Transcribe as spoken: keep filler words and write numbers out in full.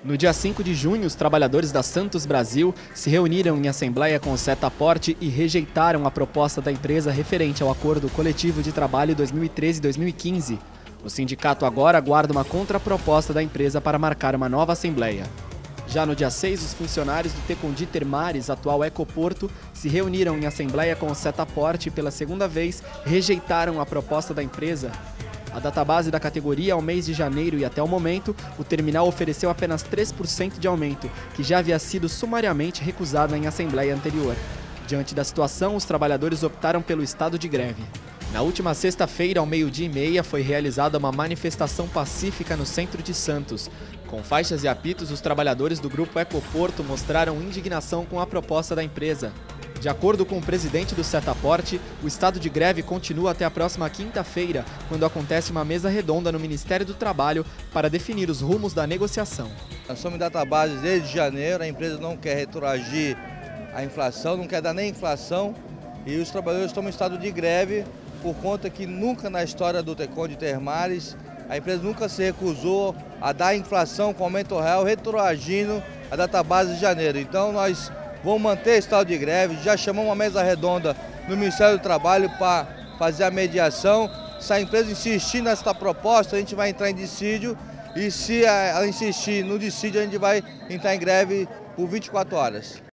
No dia cinco de junho, os trabalhadores da Santos Brasil se reuniram em assembleia com o Setaporte e rejeitaram a proposta da empresa referente ao Acordo Coletivo de Trabalho dois mil e treze e dois mil e quinze. O sindicato agora aguarda uma contraproposta da empresa para marcar uma nova assembleia. Já no dia seis, os funcionários do Tecondi Termares, atual Ecoporto, se reuniram em assembleia com o Setaporte e pela segunda vez rejeitaram a proposta da empresa. A database da categoria ao mês de janeiro e até o momento, o terminal ofereceu apenas três por cento de aumento, que já havia sido sumariamente recusado em assembleia anterior. Diante da situação, os trabalhadores optaram pelo estado de greve. Na última sexta-feira, ao meio-dia e meia, foi realizada uma manifestação pacífica no centro de Santos. Com faixas e apitos, os trabalhadores do grupo Ecoporto mostraram indignação com a proposta da empresa. De acordo com o presidente do Setaporte, o estado de greve continua até a próxima quinta-feira, quando acontece uma mesa redonda no Ministério do Trabalho para definir os rumos da negociação. Nós somos database desde janeiro, a empresa não quer retroagir a inflação, não quer dar nem inflação, e os trabalhadores estão em estado de greve por conta que nunca na história do Tecondi Termares a empresa nunca se recusou a dar inflação com aumento real, retroagindo a database de janeiro. Então nós vamos manter estado de greve, já chamamos uma mesa redonda no Ministério do Trabalho para fazer a mediação. Se a empresa insistir nessa proposta, a gente vai entrar em dissídio, e se ela insistir no dissídio, a gente vai entrar em greve por vinte e quatro horas.